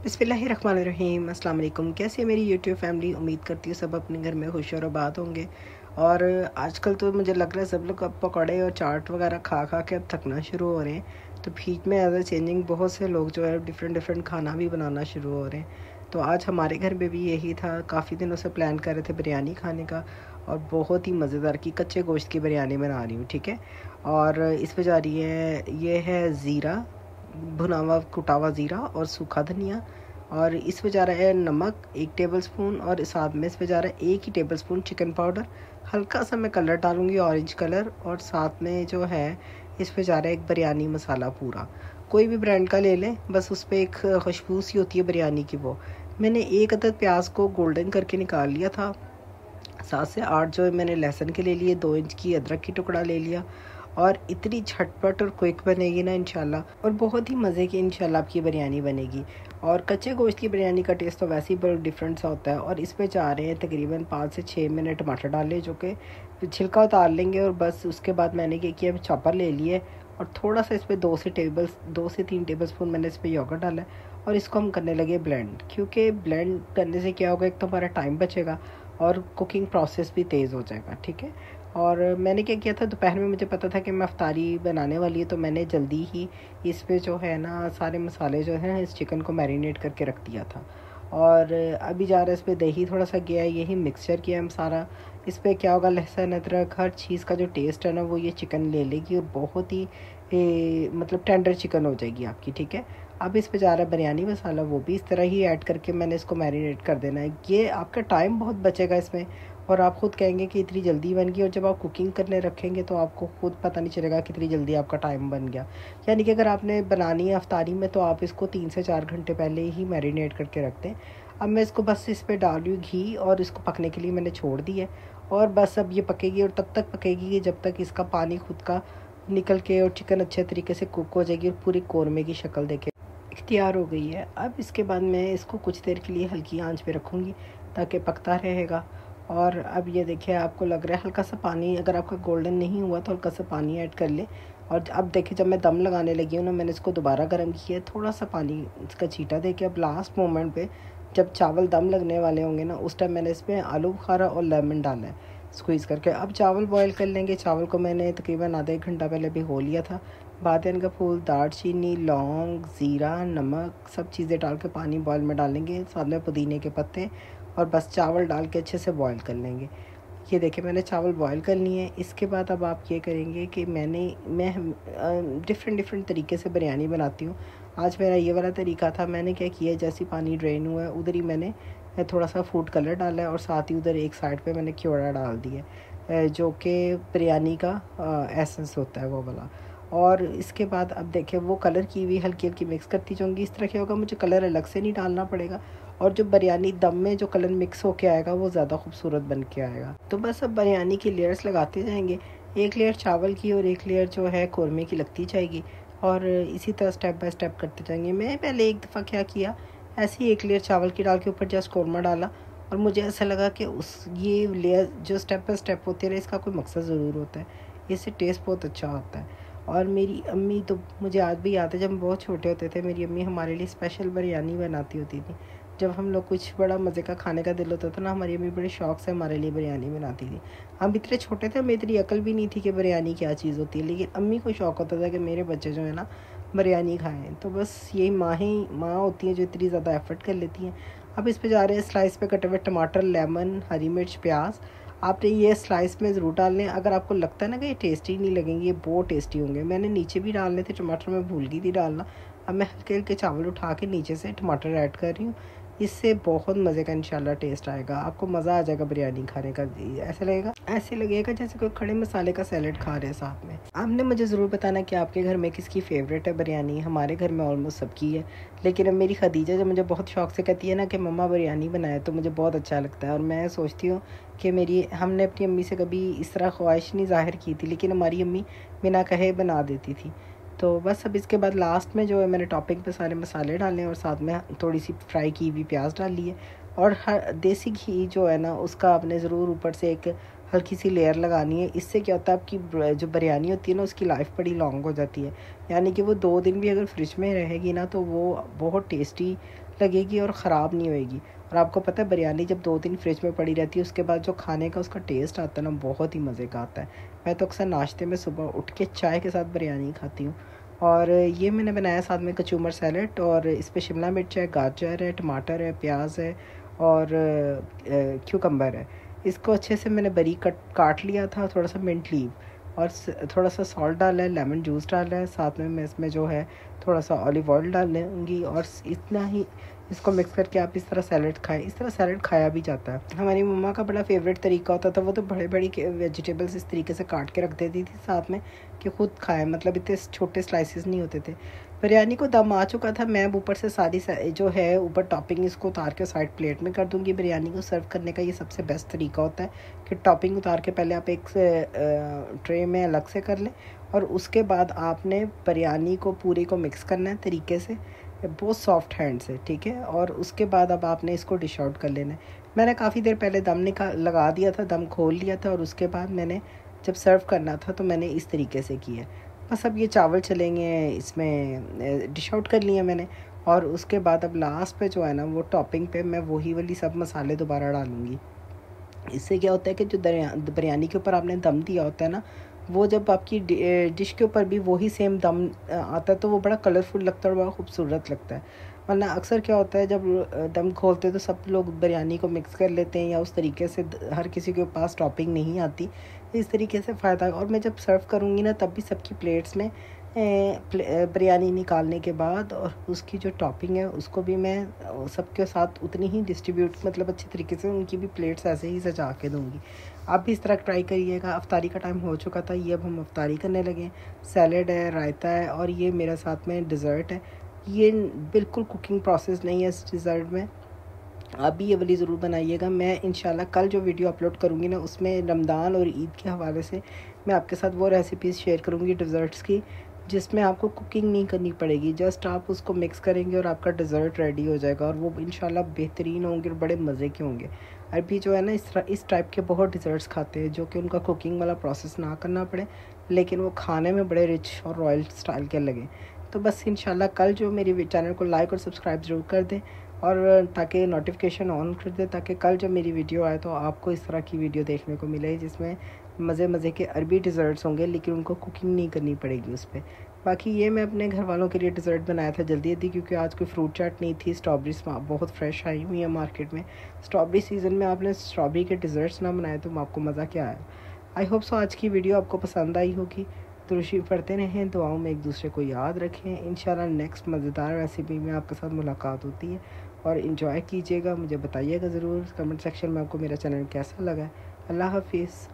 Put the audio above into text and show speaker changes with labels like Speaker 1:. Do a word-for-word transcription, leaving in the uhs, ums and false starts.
Speaker 1: बिस्मिल्लाहिर्रहमानिर्रहीम। अस्सलाम वालेकुम। कैसे है मेरी यूट्यूब फैमिली? उम्मीद करती हूँ सब अपने घर में खुश और आबाद होंगे। और आजकल तो मुझे लग रहा है सब लोग अब पकौड़े और चाट वगैरह खा खा के अब थकना शुरू हो रहे हैं। तो बीच में एज अ चेंजिंग बहुत से लोग जो है डिफरेंट डिफरेंट खाना भी बनाना शुरू हो रहे हैं। तो आज हमारे घर में भी यही था। काफ़ी दिनों से प्लान कर रहे थे बिरयानी खाने का, और बहुत ही मज़ेदार की कच्चे गोश्त की बिरयानी बना रही हूँ। ठीक है। और इस पर जा रही है, ये है ज़ीरा, भुना हुआ कुटा हुआ ज़ीरा और सूखा धनिया। और इस पे जा रहा है नमक एक टेबलस्पून, और साथ में इस पे जा रहा है एक ही टेबलस्पून चिकन पाउडर। हल्का सा मैं कलर डालूंगी, ऑरेंज कलर। और साथ में जो है इस पे जा रहा है एक बिरयानी मसाला पूरा, कोई भी ब्रांड का ले लें, बस उस पर एक खुशबू सी होती है बिरयानी की। वो मैंने एक अदद प्याज को गोल्डन करके निकाल लिया था। सात से आठ जो है मैंने लहसुन के ले लिए, दो इंच की अदरक की टुकड़ा ले लिया। और इतनी झटपट और क्विक बनेगी ना इंशाल्लाह, और बहुत ही मज़े की इंशाल्लाह आपकी बिरयानी बनेगी। और कच्चे गोश्त की बिरयानी का टेस्ट तो वैसे ही बहुत डिफरेंट सा होता है। और इस पे जा रहे हैं तकरीबन पाँच से छः मिनट टमाटर डाले, जो कि छिलका उतार लेंगे। और बस उसके बाद मैंने क्या किया, चॉपर ले लिए और थोड़ा सा इस पर दो से टेबल दो से तीन टेबल स्पून मैंने इस पर योगर्ट डाला है। और इसको हम करने लगे ब्लेंड, क्योंकि ब्लेंड करने से क्या होगा, एक तो हमारा टाइम बचेगा और कुकिंग प्रोसेस भी तेज़ हो जाएगा। ठीक है। और मैंने क्या किया था, दोपहर में मुझे पता था कि मैं अफ्तारी बनाने वाली है, तो मैंने जल्दी ही इस पे जो है ना सारे मसाले जो हैं इस चिकन को मैरिनेट करके रख दिया था। और अभी जा रहा है इस पर दही थोड़ा सा गया है, यही मिक्सचर किया हम सारा। इस पर क्या होगा, लहसुन अदरक हर चीज़ का जो टेस्ट है ना वो ये चिकन ले लेगी, और बहुत ही ए, मतलब टेंडर चिकन हो जाएगी आपकी। ठीक है। अब इस पे जा रहा है बिरयानी मसाला, वो भी इस तरह ही ऐड करके मैंने इसको मैरिनेट कर देना है। ये आपका टाइम बहुत बचेगा इसमें, और आप ख़ुद कहेंगे कि इतनी जल्दी बन गई। और जब आप कुकिंग करने रखेंगे तो आपको खुद पता नहीं चलेगा कितनी जल्दी आपका टाइम बन गया। यानी कि अगर आपने बनानी है अफ्तारी में, तो आप इसको तीन से चार घंटे पहले ही मैरिनेट करके रख दें। अब मैं इसको बस इस पर डाल रही हूँ घी, और इसको पकने के लिए मैंने छोड़ दी है। और बस अब ये पकेगी, और तब तक पकेगी कि जब तक इसका पानी खुद का निकल के और चिकन अच्छे तरीके से कुक हो जाएगी और पूरी कौरमे की शक्ल देके तैयार हो गई है। अब इसके बाद मैं इसको कुछ देर के लिए हल्की आंच पे रखूँगी ताकि पकता रहेगा। और अब ये देखिए, आपको लग रहा है हल्का सा पानी, अगर आपका गोल्डन नहीं हुआ तो हल्का सा पानी ऐड कर ले। और अब देखिए, जब मैं दम लगाने लगी हूँ ना, मैंने इसको दोबारा गर्म किया, थोड़ा सा पानी इसका छींटा दे के। अब लास्ट मोमेंट पे जब चावल दम लगने वाले होंगे ना, उस टाइम मैंने इसमें आलू बुखारा और लेमन डाला है स्क्वीज़ करके। अब चावल बॉईल कर लेंगे। चावल को मैंने तकरीबन आधा एक घंटा पहले भिगो लिया था। बादियान का फूल, दालचीनी, लौंग, ज़ीरा, नमक, सब चीज़ें डाल के पानी बॉईल में डालेंगे, साथ में पुदीने के पत्ते, और बस चावल डाल के अच्छे से बॉईल कर लेंगे। ये देखिए, मैंने चावल बॉईल कर लिए हैं। इसके बाद अब आप ये करेंगे कि मैंने मैं डिफ़रेंट डिफरेंट तरीके से बिरयानी बनाती हूँ। आज मेरा ये वाला तरीका था। मैंने क्या किया, जैसे पानी ड्रेन हुआ है उधर ही मैंने थोड़ा सा फूड कलर डाला है, और साथ ही उधर एक साइड पे मैंने क्योड़ा डाल दिया है, जो कि बिरयानी का एसेंस होता है वो वाला। और इसके बाद अब देखिए, वो कलर की भी हल्की हल्की मिक्स करती जाऊँगी। इस तरह क्या होगा, मुझे कलर अलग से नहीं डालना पड़ेगा, और जो बिरयानी दम में जो कलर मिक्स होके आएगा वो ज़्यादा खूबसूरत बन के आएगा। तो बस अब बिरयानी की लेयर्स लगाते जाएंगे, एक लेयर चावल की और एक लेयर जो है कौरमे की लगती जाएगी, और इसी तरह स्टेप बाय स्टेप करते जाएंगे। मैं पहले एक दफ़ा क्या किया, ऐसे ही एक लेयर चावल की डाल के ऊपर जस्ट कौरमा डाला, और मुझे ऐसा लगा कि उस ये लेयर जो स्टेप बाय स्टेप होती है, इसका कोई मकसद ज़रूर होता है, इससे टेस्ट बहुत अच्छा होता है। और मेरी अम्मी तो, मुझे आज भी याद है, जब हम बहुत छोटे होते थे मेरी अम्मी हमारे लिए स्पेशल बिरयानी बनाती होती थी। जब हम लोग कुछ बड़ा मज़े का खाने का दिल होता था ना, हमारी अम्मी बड़े शौक़ से हमारे लिए बिरयानी बनाती थी। हम इतने छोटे थे, हमें इतनी अकल भी नहीं थी कि बिरयानी क्या चीज़ होती है, लेकिन अम्मी को शौक़ होता था कि मेरे बच्चे जो है ना बिरयानी खाएँ। तो बस यही माँ ही माँ होती हैं जो इतनी ज़्यादा एफ़र्ट कर लेती हैं। अब इस पे जा रहे हैं स्लाइस पे कटे हुए टमाटर, लेमन, हरी मिर्च, प्याज। आपने ये स्लाइस में ज़रूर डालने। अगर आपको लगता है ना कि ये टेस्टी नहीं लगेंगे, ये बहुत टेस्टी होंगे। मैंने नीचे भी डालने थे टमाटर, मैं भूल गई थी डालना। अब मैं हल्के हल्के चावल उठा के नीचे से टमाटर ऐड कर रही हूँ। इससे बहुत मज़े का इंशाल्लाह टेस्ट आएगा, आपको मज़ा आ जाएगा बिरयानी खाने का। ऐसे लगेगा ऐसे लगेगा जैसे कोई खड़े मसाले का सैलेड खा रहे हैं साथ में। आपने मुझे ज़रूर बताना कि आपके घर में किसकी फ़ेवरेट है बिरयानी। हमारे घर में ऑलमोस्ट सबकी है, लेकिन अब मेरी खदीजा जो मुझे बहुत शौक़ से कहती है ना कि मम्मा बिरयानी बनाए, तो मुझे बहुत अच्छा लगता है। और मैं सोचती हूँ कि मेरी हमने अपनी अम्मी से कभी इस तरह ख्वाहिश नहीं ज़ाहिर की थी, लेकिन हमारी अम्मी बिना कहे बना देती थी। तो बस अब इसके बाद लास्ट में जो है मैंने टॉपिंग पे सारे मसाले डाले, और साथ में थोड़ी सी फ्राई की हुई प्याज डाल ली है। और हर देसी घी जो है ना, उसका आपने ज़रूर ऊपर से एक हल्की सी लेयर लगानी है। इससे क्या होता है, आपकी जो बिरयानी होती है ना उसकी लाइफ बड़ी लॉन्ग हो जाती है, यानी कि वो दो दिन भी अगर फ्रिज में रहेगी ना तो वो बहुत टेस्टी लगेगी और ख़राब नहीं होएगी। और आपको पता है बिरयानी जब दो दिन फ्रिज में पड़ी रहती है उसके बाद जो खाने का उसका टेस्ट आता है ना बहुत ही मज़े का आता है। मैं तो अक्सर नाश्ते में सुबह उठ के चाय के साथ बिरयानी खाती हूँ। और ये मैंने बनाया साथ में कचूमर सैलेड, और इस पर शिमला मिर्च है, गाजर है, टमाटर है, प्याज है और क्यूकम्बर है। इसको अच्छे से मैंने बारीक कट काट लिया था, थोड़ा सा मिंट लीव और थोड़ा सा सॉल्ट डाला है, लेमन जूस डाला है, साथ में मैं इसमें जो है थोड़ा सा ऑलिव ऑयल डालूँगी और इतना ही इसको मिक्स करके आप इस तरह सैलेड खाएं। इस तरह सैलेड खाया भी जाता है। हमारी मम्मा का बड़ा फेवरेट तरीका होता था, वो तो बड़े बड़ी वेजिटेबल्स इस तरीके से काट के रख देती थी साथ में कि खुद खाएं, मतलब इतने छोटे स्लाइसेस नहीं होते थे। बिरयानी को दम आ चुका था, मैं ऊपर से सारी जो है ऊपर टॉपिंग इसको उतार के साइड प्लेट में कर दूँगी। बिरयानी को सर्व करने का ये सबसे बेस्ट तरीका होता है कि टॉपिंग उतार के पहले आप एक ट्रे में अलग से कर लें और उसके बाद आपने बिरयानी को पूरी को मिक्स करना है तरीके से, बहुत सॉफ्ट हैंड से, ठीक है। और उसके बाद अब आपने इसको डिश आउट कर लेना है। मैंने काफ़ी देर पहले दम निकाल लगा दिया था, दम खोल लिया था और उसके बाद मैंने जब सर्व करना था तो मैंने इस तरीके से किया। बस अब ये चावल चलेंगे, इसमें डिश आउट कर लिया मैंने। और उसके बाद अब लास्ट पे जो है ना वो टॉपिंग पे मैं वही वाली सब मसाले दोबारा डालूँगी। इससे क्या होता है कि जो बिरयानी के ऊपर आपने दम दिया होता है ना, वो जब आपकी डिश के ऊपर भी वही सेम दम आता है तो वो बड़ा कलरफुल लगता है और बड़ा खूबसूरत लगता है। वरना अक्सर क्या होता है जब दम खोलते तो सब लोग बिरयानी को मिक्स कर लेते हैं या उस तरीके से हर किसी के पास टॉपिंग नहीं आती, इस तरीके से फ़ायदा। और मैं जब सर्व करूँगी ना तब भी सबकी प्लेट्स में बिरयानी निकालने के बाद और उसकी जो टॉपिंग है उसको भी मैं सबके साथ उतनी ही डिस्ट्रीब्यूट, मतलब अच्छी तरीके से उनकी भी प्लेट्स ऐसे ही सजा के दूँगी। आप भी इस तरह ट्राई करिएगा। अफ्तारी का टाइम हो चुका था, ये अब हम अफ्तारी करने लगे। सैलेड है, रायता है और ये मेरा साथ में डिज़र्ट है। ये बिल्कुल कुकिंग प्रोसेस नहीं है इस डिज़र्ट में, आप भी ये वाली ज़रूर बनाइएगा। मैं इंशाल्लाह कल जो वीडियो अपलोड करूँगी ना उसमें रमज़ान और ईद के हवाले से मैं आपके साथ वो रेसिपीज़ शेयर करूँगी डिज़र्ट्स की, जिसमें आपको कुकिंग नहीं करनी पड़ेगी, जस्ट आप उसको मिक्स करेंगे और आपका डिज़र्ट रेडी हो जाएगा और वो इंशाल्लाह बेहतरीन होंगे और बड़े मज़े के होंगे। अरबी जो है ना इस इस टाइप के बहुत डिज़र्ट्स खाते हैं जो कि उनका कुकिंग वाला प्रोसेस ना करना पड़े, लेकिन वो खाने में बड़े रिच और रॉयल स्टाइल के लगे। तो बस इंशाल्लाह कल जो मेरी चैनल को लाइक और सब्सक्राइब ज़रूर कर दें और ताकि नोटिफिकेशन ऑन कर दें, ताकि कल जब मेरी वीडियो आए तो आपको इस तरह की वीडियो देखने को मिले जिसमें मज़े मज़े के अरबी डिज़र्ट्स होंगे, लेकिन उनको कुकिंग नहीं करनी पड़ेगी उस पर। बाकी ये मैं अपने घर वालों के लिए डिज़र्ट बनाया था जल्दी जल्दी, क्योंकि आज कोई फ्रूट चाट नहीं थी। स्ट्रॉबेरीज बहुत फ्रेश आई हुई है मार्केट में। स्ट्रॉबेरी सीज़न में आपने स्ट्रॉबेरी के डिज़र्ट्स ना बनाए तो आपको मज़ा क्या आया। आई होप सो आज की वीडियो आपको पसंद आई होगी। दुरूशी पढ़ते रहें, दुआओं में एक दूसरे को याद रखें। इंशाल्लाह नेक्स्ट मज़ेदार रेसिपी में आपके साथ मुलाकात होती है और इन्जॉय कीजिएगा। मुझे बताइएगा ज़रूर कमेंट सेक्शन में आपको मेरा चैनल कैसा लगा। अल्लाह हाफिज़।